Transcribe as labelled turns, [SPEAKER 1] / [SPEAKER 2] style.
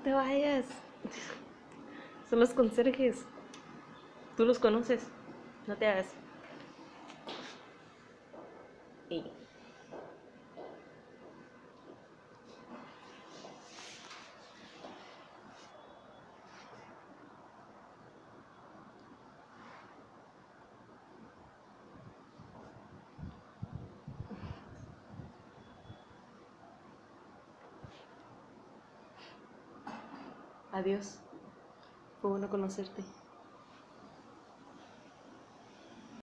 [SPEAKER 1] te vayas. Son los conserjes. Tú los conoces. No te hagas. Y... Adiós. Fue bueno conocerte.